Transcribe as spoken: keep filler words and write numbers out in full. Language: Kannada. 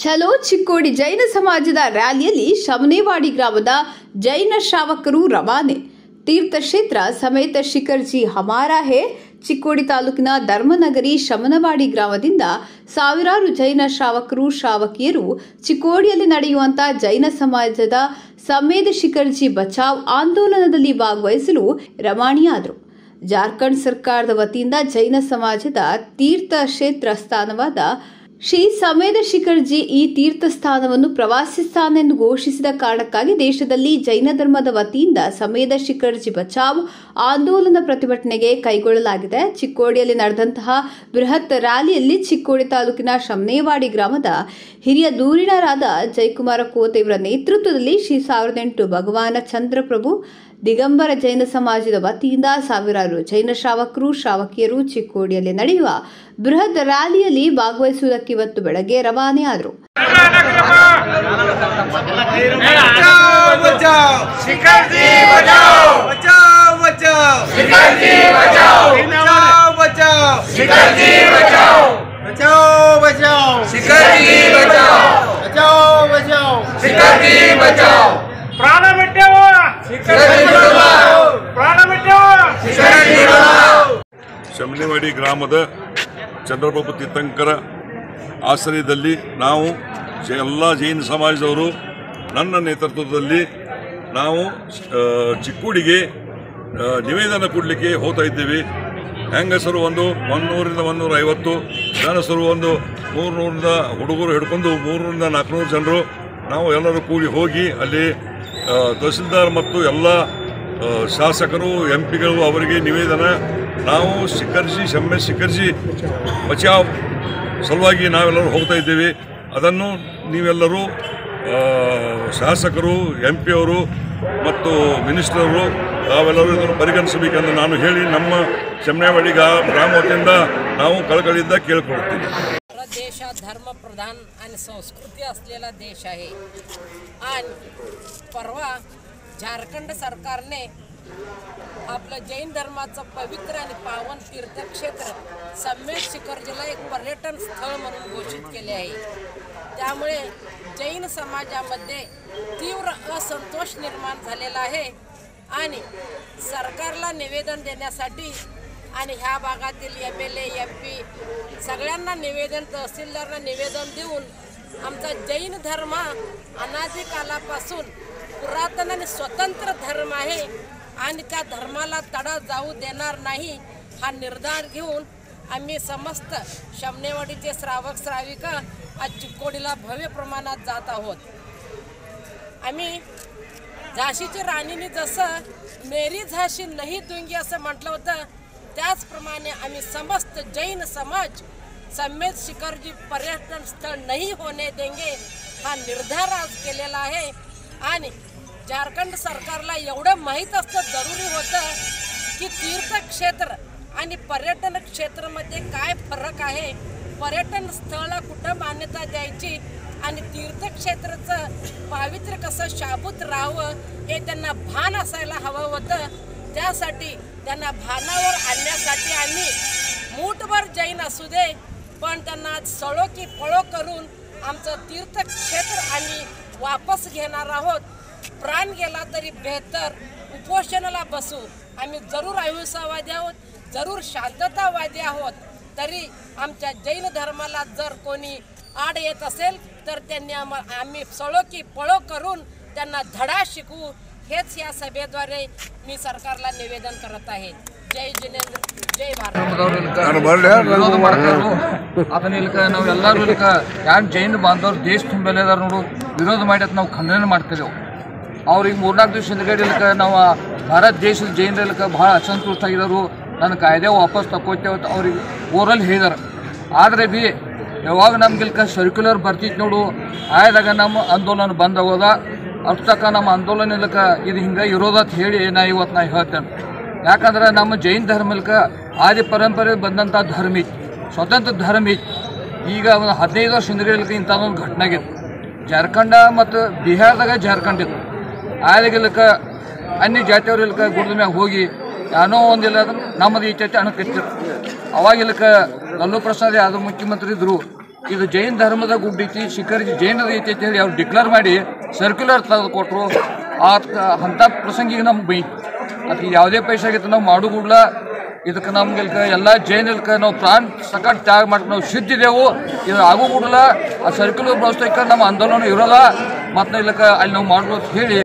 ಚಲೋ ಚಿಕ್ಕೋಡಿ ಜೈನ ಸಮಾಜದ ರ್ಯಾಲಿಯಲ್ಲಿ ಶಮನೇವಾಡಿ ಗ್ರಾಮದ ಜೈನ ಶ್ರಾವಕರು ರವಾನೆ. ತೀರ್ಥಕ್ಷೇತ್ರ ಸಮೇತ ಶಿಖರ್ಜಿ ಹಮಾರಾ ಹೇ. ಚಿಕ್ಕೋಡಿ ತಾಲೂಕಿನ ಧರ್ಮನಗರಿ ಶಮನವಾಡಿ ಗ್ರಾಮದಿಂದ ಸಾವಿರಾರು ಜೈನ ಶ್ರಾವಕರು ಶ್ರಾವಕಿಯರು ಚಿಕ್ಕೋಡಿಯಲ್ಲಿ ನಡೆಯುವಂತಹ ಜೈನ ಸಮಾಜದ ಸಮೇತ ಶಿಖರ್ಜಿ ಬಚಾವ್ ಆಂದೋಲನದಲ್ಲಿ ಭಾಗವಹಿಸಲು ರವಾನೆಯಾದರು. ಜಾರ್ಖಂಡ್ ಸರ್ಕಾರದ ವತಿಯಿಂದ ಜೈನ ಸಮಾಜದ ತೀರ್ಥ ಕ್ಷೇತ್ರ ಸ್ಥಾನವಾದ ಶ್ರೀ ಸಮೇತ ಶಿಖರ್ಜಿ ಈ ತೀರ್ಥ ಸ್ಥಾನವನ್ನು ಪ್ರವಾಸಿ ಸ್ಥಾನ ಎಂದು ಘೋಷಿಸಿದ ಕಾರಣಕ್ಕಾಗಿ ದೇಶದಲ್ಲಿ ಜೈನ ಧರ್ಮದ ವತಿಯಿಂದ ಸಮೇತ ಶಿಖರ್ಜಿ ಬಚಾವ್ ಆಂದೋಲನ ಪ್ರತಿಭಟನೆಗೆ ಕೈಗೊಳ್ಳಲಾಗಿದೆ. ಚಿಕ್ಕೋಡಿಯಲ್ಲಿ ನಡೆದಂತಹ ಬೃಹತ್ ರ್ಯಾಲಿಯಲ್ಲಿ ಚಿಕ್ಕೋಡಿ ತಾಲೂಕಿನ ಶಮನೇವಾಡಿ ಗ್ರಾಮದ ಹಿರಿಯ ಧುರೀಣರಾದ ಜಯಕುಮಾರ ಕೋತೆ ಇವರ ನೇತೃತ್ವದಲ್ಲಿ ಶ್ರೀ ಸಾವಿರದ ಎಂಟು ಭಗವಾನ ಚಂದ್ರಪ್ರಭು ದಿಗಂಬರ ಜೈನ ಸಮಾಜದ ವತಿಯಿಂದ ಸಾವಿರಾರು ಜೈನ ಶ್ರಾವಕರು ಶ್ರಾವಕಿಯರು ಚಿಕ್ಕೋಡಿಯಲ್ಲಿ ನಡೆಯುವ ಬೃಹತ್ ರ್ಯಾಲಿಯಲ್ಲಿ ಭಾಗವಹಿಸುವುದಕ್ಕೆ ಇವತ್ತು ಬೆಳಗ್ಗೆ ರವಾನೆಯಾದರು. ಶಮನೇವಾಡಿ ಗ್ರಾಮದ ಚಂದ್ರಪ್ರಭು ತೀರ್ಥಂಕರ ಆಶ್ರಯದಲ್ಲಿ ನಾವು ಎಲ್ಲ ಜೈನ ಸಮಾಜದವರು ನನ್ನ ನೇತೃತ್ವದಲ್ಲಿ ನಾವು ಚಿಕ್ಕೋಡಿಗೆ ನಿವೇದನ ಕೊಡಲಿಕ್ಕೆ ಹೋಗ್ತಾ ಇದ್ದೀವಿ. ಹೆಂಗಸರು ಒಂದು ಒಂದೂರಿಂದ ಒಂದೂರ ಐವತ್ತು, ಗಂಡಸರು ಒಂದು ಮೂರು ನೂರಿಂದ ಹುಡುಗರು ಹಿಡ್ಕೊಂಡು ಮೂರರಿಂದ ನಾಲ್ಕುನೂರು ಜನರು ನಾವು ಎಲ್ಲರೂ ಕೂಡಿ ಹೋಗಿ ಅಲ್ಲಿ ತಹಸೀಲ್ದಾರ್ ಮತ್ತು ಎಲ್ಲ ಶಾಸಕರು ಎಂ ಪಿಗಳು ಅವರಿಗೆ ನಿವೇದನ ನಾವು ಶಿಖರ್ಜಿ ಶಮ್ಮೆ ಶಿಖರ್ಜಿ ಬಚಾವ್ ಸಲುವಾಗಿ ನಾವೆಲ್ಲರೂ ಹೋಗ್ತಾ ಇದ್ದೇವೆ. ಅದನ್ನು ನೀವೆಲ್ಲರೂ ಶಾಸಕರು ಎಂ ಪಿ ಅವರು ಮತ್ತು ಮಿನಿಸ್ಟರ್ ತಾವೆಲ್ಲರೂ ಇದನ್ನು ಪರಿಗಣಿಸಬೇಕೆಂದು ನಾನು ಹೇಳಿ ನಮ್ಮ ಶಮನೇವಾಡಿ ಗ್ರಾಮ ವತಿಯಿಂದ ನಾವು कळकळीಯಿಂದ ಕೇಳಿಕೊಳ್ಳುತ್ತೇವೆ. देश हा धर्म प्रधान आणि संस्कृती असलेला देश आहे आणि परवा झारखंड सरकारने आपलं जैन धर्माचं पवित्र आणि पावन तीर्थक्षेत्र समेत शिखर्जीला एक पर्यटन स्थळ म्हणून घोषित केले आहे. त्यामुळे जैन समाजामध्ये तीव्र असंतोष निर्माण झालेला आहे आणि सरकारला निवेदन देण्यासाठी आणि ह्या भागातील एम एल ए एम पी सगळ्यांना निवेदन तहसीलदारांना निवेदन देऊन आमचा जैन धर्म अनादी कालापासून पुरातन आणि स्वतंत्र धर्म आहे आणि त्या धर्माला तडा जाऊ देणार नाही हा निर्धार घेऊन आम्ही समस्त शमनेवाडीचे श्रावक श्राविका आज चिक्कोडीला भव्य प्रमाणात जात आहोत. आम्ही झाशीच्या राणीने जसं मेरी झाशी नाही दूंगी असं म्हटलं होतं त्याचप्रमाणे आम्ही समस्त जैन समाज समेत शिखरजी पर्यटन स्थळ नाही होने देंगे हा निर्धार आज केलेला आहे. आणि झारखंड सरकारला एवढं माहीत असतं जरुरी होतं की तीर्थक्षेत्र आणि पर्यटन क्षेत्रामध्ये काय फरक आहे, पर्यटन स्थळाला कुठं मान्यता द्यायची आणि तीर्थक्षेत्राचं पावित्र्य कसं शाबूत राहावं हे त्यांना भान असायला हवं होतं. त्यासाठी त्यांना भानावर आणण्यासाठी आम्ही मूठभर जैन असू दे पण त्यांना सळो की फळो करून आमचं तीर्थक्षेत्र आम्ही वापस घेणार आहोत. प्राण गेला तरी बेहतर उपोषणाला बसू. आम्ही जरूर अहिंसावादी आहोत, जरूर शांततावादी आहोत. तरी आमच्या जैन धर्माला जर कोणी आड येत असेल तर त्यांनी आम्ही सळो की फळो करून त्यांना धडा शिकवू हेच या सभेद्वारे मी सरकारला निवेदन करत आहे. जय जिनेंद्र, जय भारत. ವಿರೋಧ ಮಾಡ್ತಾರೆ ಅದನ್ನ ಇಲ್ಕ ನಾವು ಎಲ್ಲರೂ ಇಲ್ಕ ಯಾರು ಜೈನ ಬಾಂಧವರು ದೇಶ ತುಂಬೆಲ್ಲದಾರ ನೋಡು ವಿರೋಧ ಮಾಡಿ ನಾವು ಖಂಡನೆ ಮಾಡ್ತಿದ್ದೆವು. ಅವ್ರಿಗೆ ಮೂರ್ನಾಲ್ಕು ದಿವಸ ಹಿಂದ್ಗಡೆ ಇಲ್ಕ ನಾವು ಭಾರತ ದೇಶದ ಜೈನರ ಇಲ್ಕ ಭಾಳ ಅಸಂತುಷ್ಟ ಆಗಿರೋರು ನನ್ನ ಕಾಯ್ದೆ ವಾಪಸ್ ತಗೋತೇವೆ ಅವ್ರಿಗೆ ಓರಲ್ಲಿ ಹೇಳಿದಾರೆ. ಆದರೆ ಬಿ ಯಾವಾಗ ನಮ್ಗೆ ಇಲ್ಕ ಸರ್ಕ್ಯುಲರ್ ಬರ್ತಿತ್ತು ನೋಡು ಆಯ್ದಾಗ ನಮ್ಮ ಆಂದೋಲನ ಬಂದ್ ಆಗೋದ ಅಷ್ಟು ತಕ್ಕ ನಮ್ಮ ಆಂದೋಲನ ಇಲ್ಲಕ ಇದು ಹಿಂಗೆ ಇರೋದತ್ ಹೇಳಿ ನಾ ಇವತ್ತು ನಾ ಹೇಳ್ತೇನೆ. ಯಾಕಂದ್ರೆ ನಮ್ಮ ಜೈನ ಧರ್ಮ ಇಲ್ಕ ಆದಿ ಪರಂಪರೆ ಬಂದಂಥ ಧರ್ಮ ಇತ್ತು, ಸ್ವತಂತ್ರ ಧರ್ಮ ಇತ್ತು. ಈಗ ಒಂದು ಹದಿನೈದು ವರ್ಷ ಹಿಂದ್ಗಡೆ ಇಲ್ಕ ಇಂಥದ್ದೊಂದು ಘಟನೆ ಆಗಿತ್ತು. ಜಾರ್ಖಂಡ ಮತ್ತು ಬಿಹಾರದಾಗ ಜಾರ್ಖಂಡ್ ಇತ್ತು. ಆದಾಗ ಇಲ್ಕ ಅನ್ಯ ಜಾತಿಯವ್ರು ಇಲ್ಕ ಗುಡ್ದ ಮ್ಯಾಗ ಹೋಗಿ ಏನೋ ಒಂದಿಲ್ಲ ನಮ್ಮದು ಈ ಚರ್ಚೆ ಅಣಕಿತ್ತು. ಅವಾಗ ಇಲ್ಕ ಲಲ್ಲು ಪ್ರಸಾದ್ ಯಾದವ್ ಮುಖ್ಯಮಂತ್ರಿ ಇದ್ರು. ಇದು ಜೈನ ಧರ್ಮದ ಗುಡ್ ಐತಿ, ಶಿಖರ್ಜಿ ಜೈನದ ಐತಿ ಅಂತ ಹೇಳಿ ಅವ್ರು ಡಿಕ್ಲೇರ್ ಮಾಡಿ ಸರ್ಕ್ಯುಲರ್ ತೆಗೆದು ಕೊಟ್ಟರು. ಆ ಅಂಥ ಪ್ರಸಂಗಿಗೆ ನಮ್ಗೆ ಬೈ ಅದಕ್ಕೆ ಯಾವುದೇ ಪೈಸೆ ಆಗಿತ್ತು ನಾವು ಮಾಡೋಗುಡ್ಲ ಇದಕ್ಕೆ ನಮ್ಗೆ ಎಲ್ಲ ಜೈನಲ್ಕ ನಾವು ಪ್ರಾಣ ಸಕಟ್ ತ್ಯಾಗ ಮಾಡಿ ನಾವು ಸಿದ್ಧಿದೆವು. ಇದು ಆಗೋಗುಡ್ಲ ಆ ಸರ್ಕ್ಯುಲರ್ ವ್ಯವಸ್ಥೆಗೆ ನಮ್ಮ ಆಂದೋಲನ ಇರೋಲ್ಲ ಮತ್ತು ಇಲ್ಲಕ್ಕೆ ಅಲ್ಲಿ ನಾವು ಮಾಡ್ಬೋದು ಹೇಳಿ